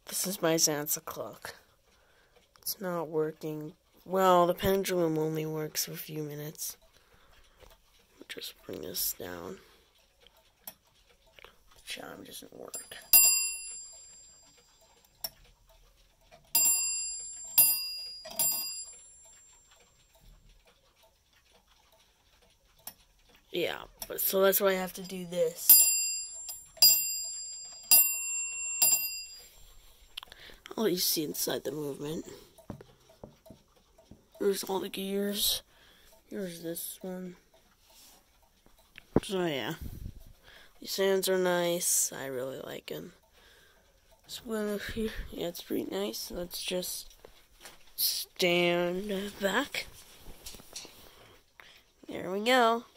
This is my zaanse clock. It's not working. Well, the pendulum only works for a few minutes. Just bring this down. The chime doesn't work. Yeah, but so that's why I have to do this. I'll let you see inside the movement. There's all the gears. Here's this one. So yeah, these sounds are nice. I really like them. This one up here, yeah, it's pretty nice. Let's just stand back. There we go.